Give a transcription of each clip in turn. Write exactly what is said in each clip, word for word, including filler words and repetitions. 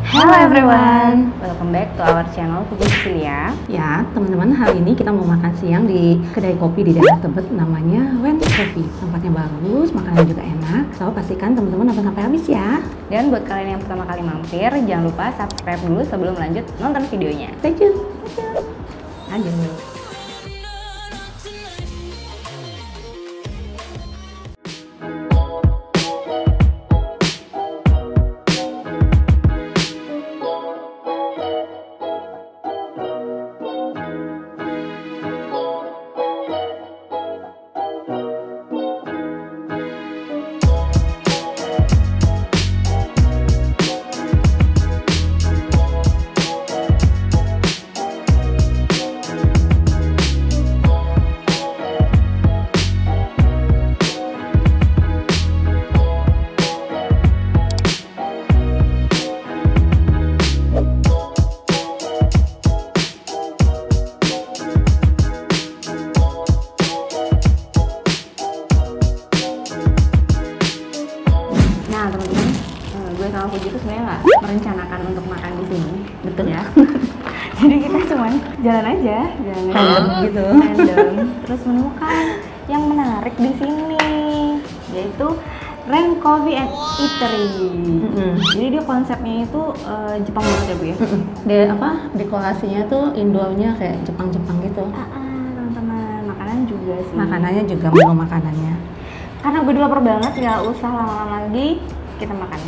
Hello everyone, welcome back to our channel Fuji Cecilia. Ya teman-teman, hari ini kita mau makan siang di kedai kopi di daerah Tebet, namanya Wen Coffee. Tempatnya bagus, makanan juga enak, so pastikan teman-teman nonton sampai habis ya. Dan buat kalian yang pertama kali mampir, jangan lupa subscribe dulu sebelum lanjut nonton videonya. Stay tune. Lanjut. Nah teman-teman, gue sama Fuji itu sebenarnya nggak merencanakan untuk makan di sini, betul ya? Jadi kita cuman jalan aja, jalan Random gitu. random, terus menemukan yang menarik di sini, yaitu Ren Coffee and Eatery. Mm-hmm. Jadi dia konsepnya itu uh, Jepang banget ya Bu ya? Mm-hmm. Dia apa? Dekorasinya tuh indoornya kayak Jepang-Jepang gitu. Ah, ah, teman-teman, makanan juga sih. Makanannya juga menu makanannya. Karena gue udah lapar banget, nggak usah lama-lama lagi, kita makan.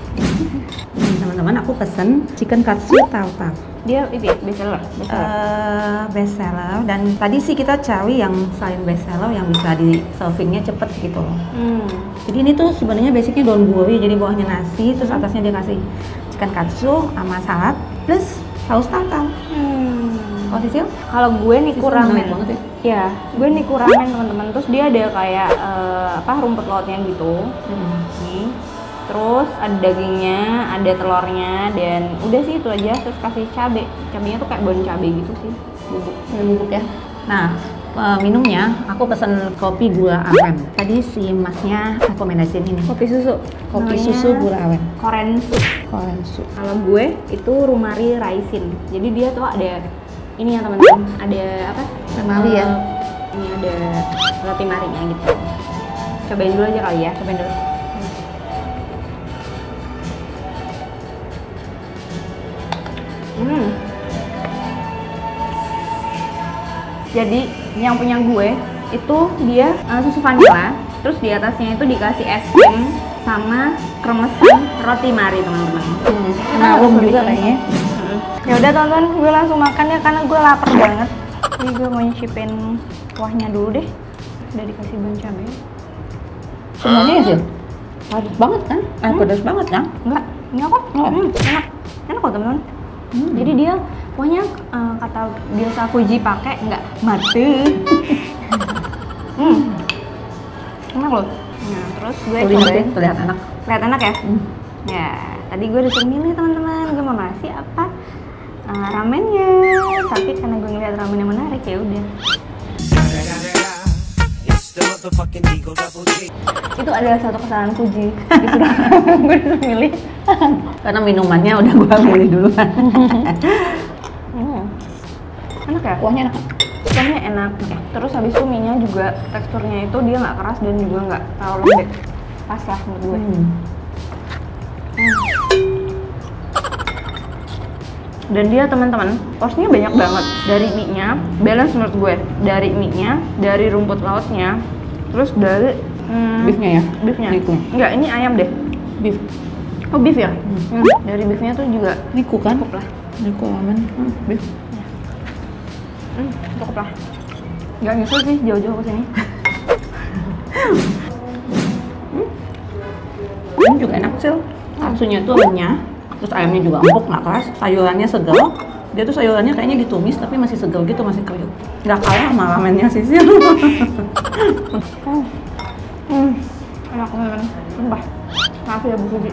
Nih teman-teman, aku pesen chicken katsu tartar. Dia itu ya, best seller, best seller. Uh, best seller, dan tadi sih kita cari yang selain best seller yang bisa di servingnya cepet gitu loh. Hmm. Jadi ini tuh sebenarnya basicnya donburi, jadi bawahnya nasi, terus atasnya dia kasih chicken katsu sama salad plus saus tartar. Hmm. Kalau Sisil? Kalau gue niku Sisil ramen. menarik banget ya. Ya, gue niku ramen teman-teman. Terus dia ada kayak uh, apa rumput lautnya gitu. Hmm. Nih. Terus ada dagingnya, ada telurnya, dan udah sih itu aja. Terus kasih cabe. Cabenya tuh kayak bon cabe gitu sih. Bubuk. Bubuk ya. Nah, uh, minumnya aku pesen kopi gula aren. Tadi si masnya rekomendasiin ini. Kopi susu. Kopi Namanya susu gula aren. Korensu. Korensu. Kalau gue itu Rumari Raisin. Jadi dia tuh ada ini ya teman-teman. Ada apa? Mari ya. Ini ada roti marinya gitu. Cobain dulu aja kali ya. Cobain dulu. Hmm. Jadi yang punya gue itu dia uh, susu vanilla, terus di atasnya itu dikasih es krim sama kremesan roti mari teman-teman. Hmm. Narum juga kayaknya. Hmm. Ya udah teman-teman, gue langsung makan ya karena gue lapar banget. Jadi gue mau nyicipin kuahnya dulu deh. Udah dikasih bon cabe. Semuanya ya sih? Padat banget kan? Eh, Hmm. pedas banget kan? Enggak, enggak kok. Oh. Hmm, enak, enak kok teman-teman. Hmm. Jadi dia kuahnya uh, kata biasa Fuji pakai nggak mati. hmm. Enak loh. Nah terus gue cobain. Terlihat enak. Lihat enak ya? Hmm. Ya tadi gue disuruh milih teman-teman. Gue mau nasi apa uh, ramennya. Tapi karena gue ngeliat ramen yang menarik ya udah. Itu adalah satu kesalahan Fuji. Disuruh gue disuruh milih. Karena minumannya udah gua pilih duluan. hmm. Enak ya? Kuahnya enak. Kuahnya enak. Terus habis itu mie-nya juga teksturnya itu dia nggak keras dan juga nggak terlalu lembek. Pas lah menurut gue. Hmm. Hmm. Dan dia teman-teman, porsinya banyak banget. Dari mie-nya, balance menurut gue. Dari mie-nya, dari rumput lautnya, terus dari hmm, Beefnya ya? Beefnya. Beefnya. Enggak, ini ayam deh. Beef. Oh beef ya? Hmm. Hmm. Dari beefnya tuh juga Niku kan? cukup lah. Niku ramen. Hmm. Beef. Hmm, cukup lah. Nggak nyesel sih jauh-jauh ke sini. hmm. Ini juga enak sih. Katsunya tuh renyah. Terus ayamnya juga empuk, nggak keras. Sayurannya segar. Dia tuh sayurannya kayaknya ditumis tapi masih segar gitu, masih kriuk. Nggak kalah sama ramennya Sisil. hmm. hmm. Enak teman-teman. Sumpah. Maaf ya Bu Fuji.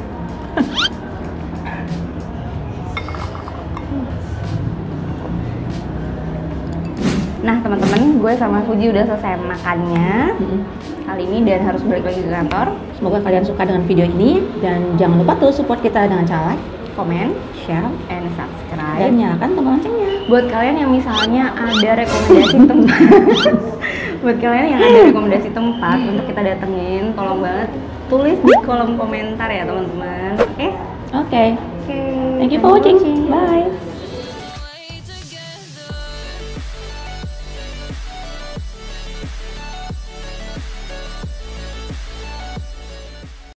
Nah teman-teman, gue sama Fuji udah selesai makannya mm-hmm. kali ini dan harus balik lagi ke kantor. Semoga kalian suka dengan video ini dan jangan lupa tuh support kita dengan cara like, comment, share, and subscribe. Dan nyalakan tombol loncengnya. Buat kalian yang misalnya ada rekomendasi tempat, buat kalian yang ada rekomendasi tempat untuk kita datengin, tolong banget tulis di kolom komentar ya teman-teman. Oke? Oke. Oke. Thank you for watching. Bye.